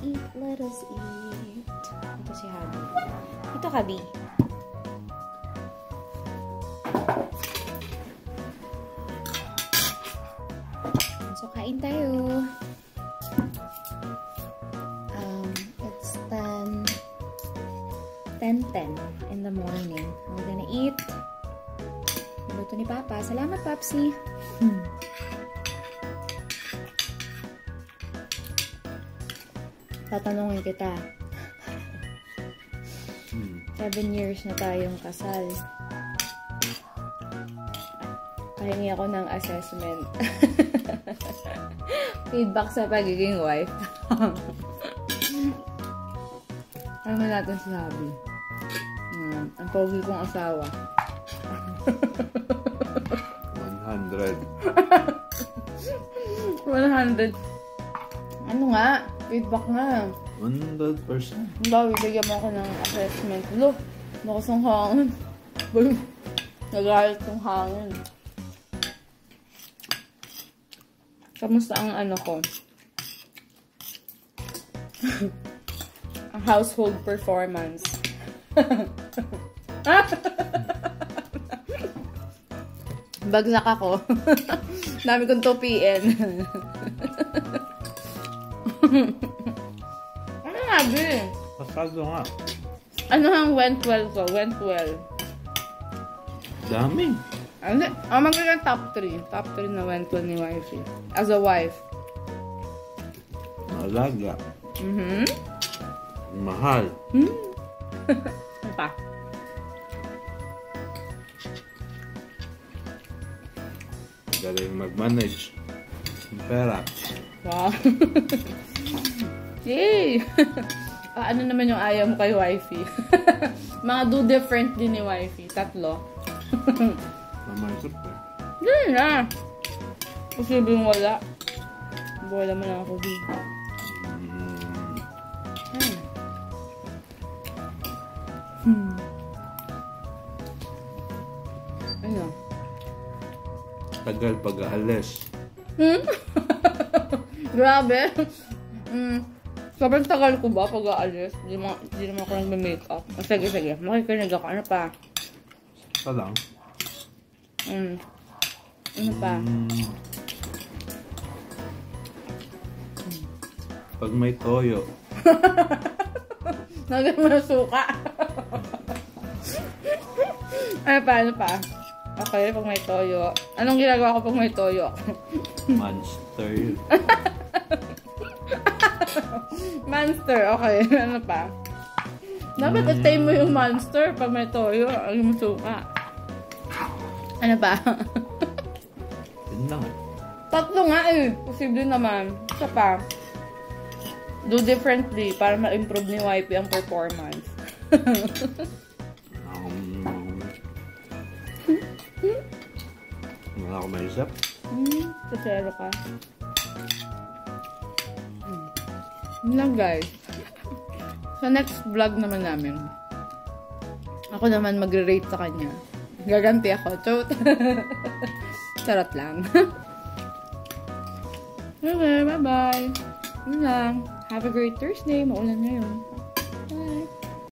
eat, let us eat. Ito si Habi. Ito, Habi. So, kain tayo. It's 10:10 in the morning. We're gonna eat. Luto ni Papa. Salamat, Papsi. Tatanungin kita. 7 years na tayong kasal. Pahingi ako ng assessment. Feedback sa pagiging wife. Ano na natin sabi? Ang pogi kong asawa. 100. 100. Ano nga? Feedback nga. 100%. Bawi, bigyan mo ako ng assessment. Look, lakas ng hangin. Nagalit ng hangin. Kamusta ang ano ko? Ang household performance. Bagsak ako. Dami kong tupiin. Ano nga, Bi? Pasado nga. Ano ang went well ko? Went well. Dami. Ano? Magiging top 3. Top 3 na went well ni Wifey. As a wife. Malaga. Mhm. Mahal. Ano pa? Galing mag-manage. Ang pera. Wow. Yay! Ano naman yung ayaw mo kay Wifey? Mga do different din ni Wifey. 3. Naman super. Hindi na. Posibleng wala. Wala mo lang ako dito. Ano? Tagal pag-aalis. Grabe. Sobrang tagal ko ba pag-aalis? Di naman ako nagme-makeup. Sige, sige. Makikinig ako. Ano pa? Ito lang. Ano pa? Pag may toyo. Lagyan mo ng suka. Ano pa? Ano pa? Okay, pag may toyo. Anong ginagawa ko pag may toyo? Monster. Monster, okay. Ano pa? Dapat itay mo yung monster pag may toyo. Ang suka. Ano pa? Yun lang. 3 nga eh. Posible naman. Isa pa. Do differently para ma-improve ni Wifey ang performance. Wala ako maisip. Sasero ka. Yun lang guys. Sa next vlog naman namin, ako naman magre-rate sa kanya. Gaganti ako. Chot. Charot lang. Okay, bye-bye. Yun lang. Have a great Thursday. Maulan ngayon.